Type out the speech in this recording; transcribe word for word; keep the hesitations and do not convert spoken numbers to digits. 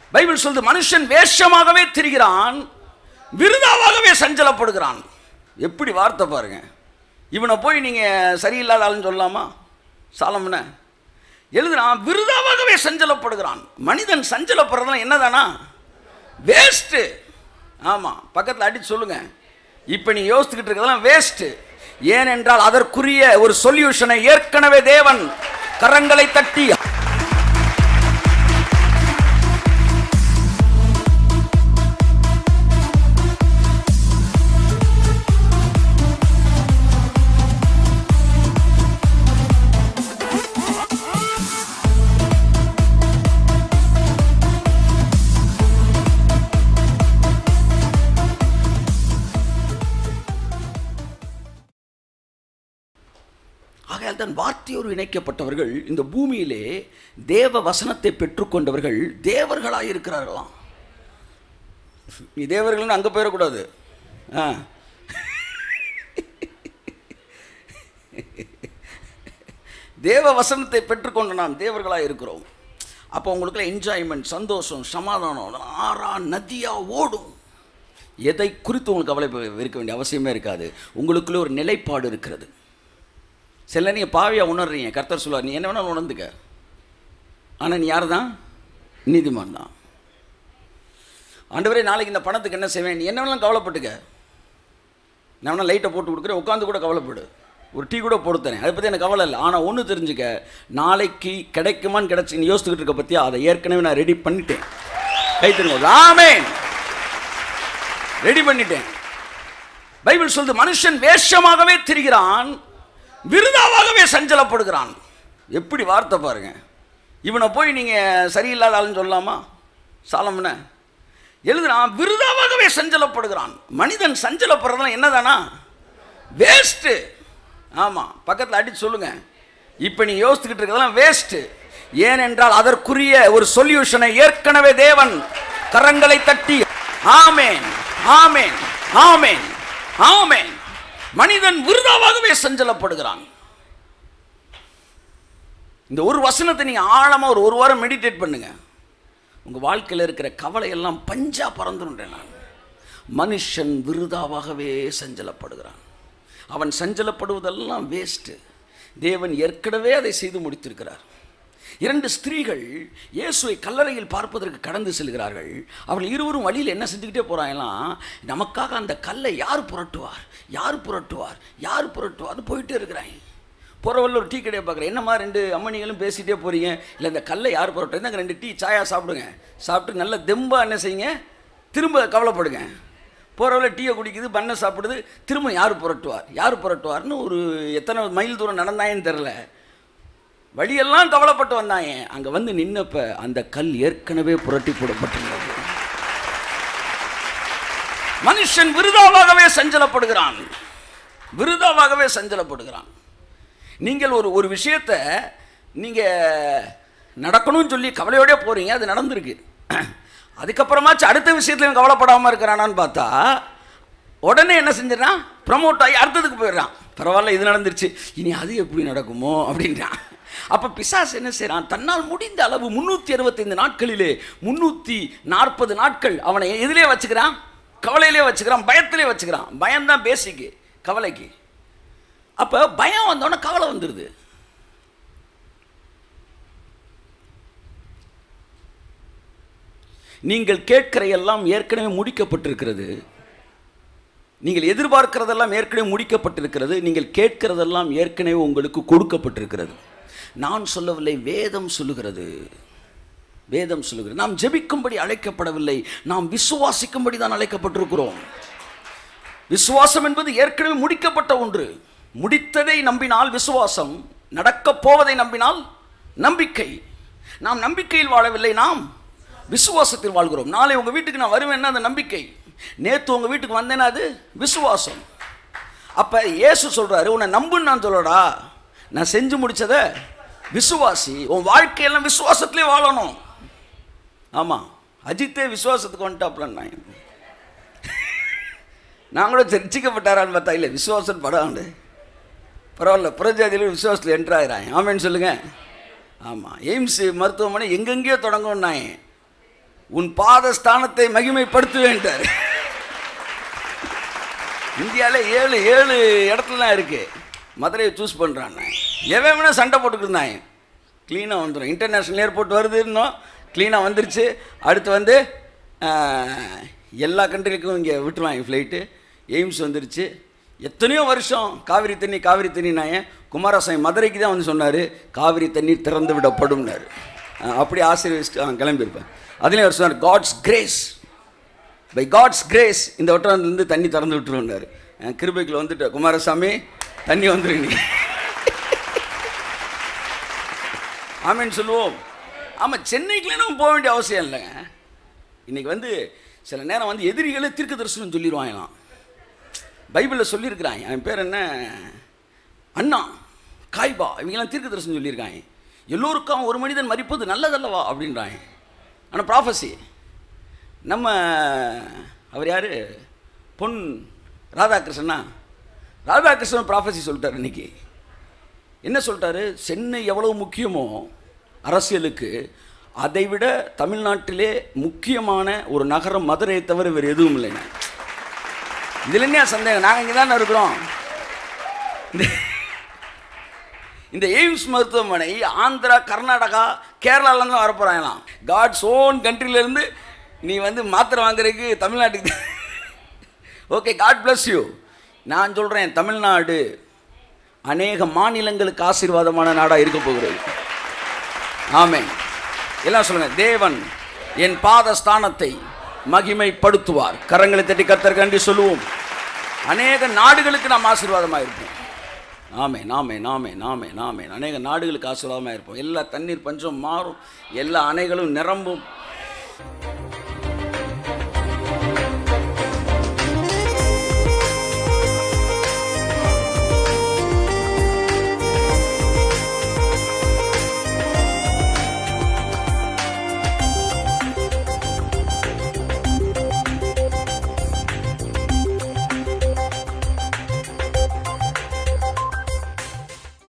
Bible சொல்லுது, மனுஷன் வேஷமாகவே திரிகிறான், விருதாவாகவே சஞ்சலப்படுகிறான். எப்படி வார்த்தை பாருங்க. இவனை போய் நீங்க சரியில்லாத ஆளுன்னு சொல்லலாமா? சாலமனை எழுதுறான், விருதாவாகவே சஞ்சலப்படுகிறான். மனிதன் சஞ்சலப்படுறதுனா என்னதானா? வேஸ்ட். ஆமா, பக்கத்தில் அடிச்சு சொல்லுங்க, இப்ப நீ யோசிச்சுக்கிட்டு இருக்கிறதெல்லாம் வேஸ்ட். ஏனென்றால் அதற்குரிய ஒரு சொல்யூஷனை ஏற்கனவே தேவன் கரங்களை தட்டி தன் வார்த்தையோடு இணைக்கப்பட்டவர்கள் இந்த பூமியிலே தேவ வசனத்தை பெற்றுக்கொண்டவர்கள் தேவர்களாக இருக்கிறார்களாம். நீ தேவர்கள் அங்கே போயிடக்கூடாது. தேவ வசனத்தை பெற்றுக்கொண்ட நாம் தேவர்களாக இருக்கிறோம். அப்போ உங்களுக்குள்ள என்ஜாய்மெண்ட், சந்தோஷம், சமாதானம் ஆறா நதியா ஓடும். எதை குறித்து உங்களுக்கு கவலை இருக்க வேண்டிய அவசியமே இருக்காது. உங்களுக்குள்ள ஒரு நிலைப்பாடு இருக்கிறது. சில நீங்கள் பாவியாக உணர்றீங்க. கர்த்தர் சொல்லுவார், நீ என்ன வேணாலும் உணர்ந்துக்க, ஆனால் நீ யார் தான்? நீதிமான் தான். ஆண்டவரே நாளைக்கு இந்த பணத்துக்கு என்ன செய்வேன்? நீ என்ன வேணாலும் கவலைப்பட்டுக்க. நான் வேணால் லைட்டை போட்டு கொடுக்குறேன், உட்காந்து கூட கவலைப்படு, ஒரு டீ கூட போடுத்தேன், அதை பற்றி எனக்கு கவலை இல்லை. ஆனால் ஒன்று தெரிஞ்சுக்க, நாளைக்கு கிடைக்குமான்னு கிடச்சி நீ யோசிச்சுக்கிட்டு இருக்க பற்றியா, அதை ஏற்கனவே நான் ரெடி பண்ணிட்டேன். கை திரும்ப, ஆமென், ரெடி பண்ணிட்டேன். பைபிள் சொல்லுது, மனுஷன் வேஷமாகவே திரிகிறான், விருதாவாகவே சஞ்சலப்படுகிறான். எப்படி வார்த்தை பாருங்க. இவனை போய் நீங்க சரியில்லாத ஆளுன்னு சொல்லலாமா? சாலமனை எழுதுறான், விருதாவாகவே சஞ்சலப்படுகிறான். மனிதன் சஞ்சலப்படுறதுனா என்னதானா? வேஸ்ட். ஆமா, பக்கத்தில் அடிச்சு சொல்லுங்க, இப்ப நீ யோசிச்சுக்கிட்டு இருக்கிறதெல்லாம் வேஸ்ட். ஏனென்றால் அதற்குரிய ஒரு சொல்யூஷனை ஏற்கனவே தேவன் கரங்களை தட்டி ஆமென், ஆமென், ஆமென், ஆமென். மனிதன் விருதாவாகவே சஞ்சலப்படுகிறான். இந்த ஒரு வசனத்தை நீங்க ஆழமா ஒரு ஒரு வாரம் மெடிடேட் பண்ணுங்க. உங்க வாழ்க்கையில் இருக்கிற கவலை எல்லாம் பஞ்சா பறந்துருன்றேன் நான். மனுஷன் விருதாவாகவே சஞ்சலப்படுகிறான். அவன் சஞ்சலப்படுவதெல்லாம் வேஸ்ட். தேவன் ஏற்கனவே அதை செய்து முடித்திருக்கிறார். இரண்டு ஸ்திரீகள் இயேசுவை கல்லறையில் பார்ப்பதற்கு கடந்து செல்கிறார்கள். அவர்கள் இருவரும் வழியில் என்ன செஞ்சுக்கிட்டே போகிறாங்களாம், நமக்காக அந்த கல்லை யார் புரட்டுவார், யார் புரட்டுவார், யார் புரட்டுவார்னு போயிட்டே இருக்கிறாங்க. போகிறவள்ள ஒரு டீ கடையை பார்க்குறேன், என்னம்மா ரெண்டு அம்மனிகளும் பேசிகிட்டே போகிறீங்க, இல்லை இந்த கல்லை யார் புரட்டுவார், இந்த ரெண்டு டீ சாயா சாப்பிடுங்க, சாப்பிட்டு நல்ல தெம்பாக என்ன செய்யுங்க, திரும்ப கவலைப்படுங்க. போகிறவள்ள டீயை குடிக்குது, பண்ணை சாப்பிடுது, திரும்ப யார் புரட்டுவார், யார் புரட்டுவார்னு ஒரு எத்தனை மைல் தூரம் நடந்தாயன்னு தெரில, வழியெல்லாம் கவலைப்பட்டு வந்தாங்க. அங்க வந்து நின்னப்ப அந்த கல் ஏற்கனவே புரட்டி போடப்பட்டிருந்தது. மனுஷன் விருதாவாகவே சஞ்சலப்படுகிறான், விருதாவாகவே சஞ்சலப்படுகிறான். நீங்கள் ஒரு ஒரு விஷயத்தை நீங்க நடக்கணும்னு சொல்லி கவலையோட போறீங்க, அது நடந்திருக்கு. அதுக்கப்புறமாச்சு அடுத்த விஷயத்துல கவலைப்படாம இருக்கிறானான்னு பார்த்தா உடனே என்ன செஞ்சிடறான், ப்ரமோட் ஆகி அடுத்ததுக்கு போயிடுறான். பரவாயில்ல, இது நடந்துருச்சு, இனி அது எப்படி நடக்குமோ அப்படின்றான். அப்ப பிசாசு என்ன செய்யறான், தன்னால் முடிந்த அளவு முன்னூத்தி அறுபத்தி ஐந்து நாட்களிலே முன்னூத்தி நாற்பது நாட்கள் அவனை எதிலே வச்சுக்கிறான், கவலையிலே வச்சுக்கிறான், பயத்திலே வச்சுக்கிறான். பயம்தான் பேசிக்கு கவலைக்கு. அப்ப பயம் வந்தோடனே கவலை வந்துடுது. நீங்கள் கேட்கிற எல்லாம் ஏற்கனவே முடிக்கப்பட்டிருக்கிறது. நீங்கள் எதிர்பார்க்கிறதெல்லாம் ஏற்கனவே முடிக்கப்பட்டிருக்கிறது. நீங்கள் கேட்கிறதெல்லாம் ஏற்கனவே உங்களுக்கு கொடுக்கப்பட்டிருக்கிறது. நான் சொல்லவில்லை, வேதம் சொல்லுகிறது. வேதம் சொல்லுகிறது. நாம் ஜெபிக்கும்படி அழைக்கப்படவில்லை, நாம் விசுவாசிக்கும்படி தான் அழைக்கப்பட்டிருக்கிறோம். விசுவாசம் என்பது ஏற்கனவே முடிக்கப்பட்ட ஒன்று. முடித்ததை நம்பினால் விசுவாசம், நடக்கப் போவதை நம்பினால் நம்பிக்கை. நாம் நம்பிக்கையில் வாழவில்லை, நாம் விசுவாசத்தில் வாழ்கிறோம். நாளை உங்க வீட்டுக்கு நான் வருவேன்னா அது நம்பிக்கை. நேற்று உங்க வீட்டுக்கு வந்தேன்னா அது விசுவாசம். அப்ப இயேசு சொல்றாரு, உன்னை நம்புன்னு நான் சொல்லடா, நான் செஞ்சு முடிச்சத விசுவாசி. உன் வாழ்க்கையெல்லாம் விசுவாசத்திலே வாழணும். ஆமா, அஜித்தே விசுவாசத்துக்கு வந்துட்டாப்ல. நான் கூட ரட்சிக்கப்பட்டாரான்னு பார்த்தா இல்லை, விசுவாசம் படாண்டு பரவாயில்ல, புறஜாதியில் விசுவாசத்தில் என்ட்ராகிறான். ஆமேன்னு சொல்லுங்க. ஆமாம், எய்ம்ஸ் மருத்துவமனை எங்கெங்கேயோ தொடங்கும்னாங்க. உன் பாதஸ்தானத்தை மகிமைப்படுத்துவேன்ட்டார். இந்தியாவில் ஏழு ஏழு இடத்துலலாம் இருக்குது. மதுரையை சூஸ் பண்ணுறான். எவன் வேணால் சண்டை போட்டுக்கிருந்தாங்க. க்ளீனாக வந்துடும். இன்டர்நேஷ்னல் ஏர்போர்ட் வருது, இன்னும் க்ளீனாக வந்துருச்சு. அடுத்து வந்து எல்லா கண்ட்ரிக்கும் இங்கே விட்டுருவாங்க ஃப்ளைட்டு. எய்ம்ஸ் வந்துருச்சு. எத்தனையோ வருஷம் காவிரி தண்ணி காவிரி தண்ணினாயன் குமாரசாமி மதுரைக்கு தான் வந்து சொன்னார், காவிரி தண்ணீர் திறந்து விடப்படும்னாரு. அப்படி ஆசீர்வதிச்சுட்டு அவன் கிளம்பியிருப்பேன். அதுலேயும் அவர் சொன்னார், God's grace, by God's grace இந்த வட்டாரத்துலேருந்து தண்ணி திறந்து விட்டுருவாரு. கிருபைக்குள்ள வந்துட்டு குமாரசாமி தண்ணி வந்துருங்க. ஆமேன்னு சொல்லுவோம். ஆமாம், சென்னைக்குலாம் நம்ம போக வேண்டிய அவசியம் இல்லைங்க. இன்றைக்கி வந்து சில நேரம் வந்து எதிரிகளே தீர்க்க தரிசனம் சொல்லிடுவாங்களாம். பைபிளில் சொல்லியிருக்கிறாங்க. என் பேர் என்ன, அண்ணா காய்பா, இவங்கெல்லாம் தீர்க்க தரிசனம் சொல்லியிருக்காங்க. எல்லோருக்கும் ஒரு மனிதன் மரிப்பது நல்லதல்லவா அப்படின்றாங்க. ஆனால் ப்ராஃபஸி நம்ம அவர் யார், பொன் ராதாகிருஷ்ணனா, ராதாகிருஷ்ணன் ப்ராஃபஸி சொல்லிட்டார். இன்றைக்கி என்ன சொல்லிட்டாரு, சென்னை எவ்வளோ முக்கியமோ அரசியலுக்கு, அதை விட தமிழ்நாட்டிலே முக்கியமான ஒரு நகரம் மதுரையை தவிர வேறு எதுவும் இல்லைங்க. இதில் என்ன சந்தேகம், நாங்கள் இங்கே தானே இருக்கிறோம். இந்த எய்ம்ஸ் மருத்துவமனை ஆந்திரா, கர்நாடகா, கேரளாலேருந்து வரப்போகிறாங்களாம். காட்ஸ் ஓன் கண்ட்ரிலேருந்து நீ வந்து மாத்திரை வாங்குறதுக்கு தமிழ்நாட்டுக்கு. Okay, God bless you. நான் சொல்கிறேன், தமிழ்நாடு அநேக மாநிலங்களுக்கு ஆசீர்வாதமான நாடாக இருக்க போகிறது. ஆமென். எல்லாம் சொல்லுங்கள், தேவன் என் பாதஸ்தானத்தை மகிமைப்படுத்துவார். கரங்களை தட்டி கர்த்தருக்கு நன்றி சொல்லுவோம். அநேக நாடுகளுக்கு நாம் ஆசீர்வாதமாக இருப்போம். ஆமே நாமே நாமே நாமே நாமே அநேக நாடுகளுக்கு ஆசீர்வாதமாக இருப்போம். எல்லா தண்ணீர் பஞ்சம் மாறும், எல்லா அணைகளும் நிரம்பும்.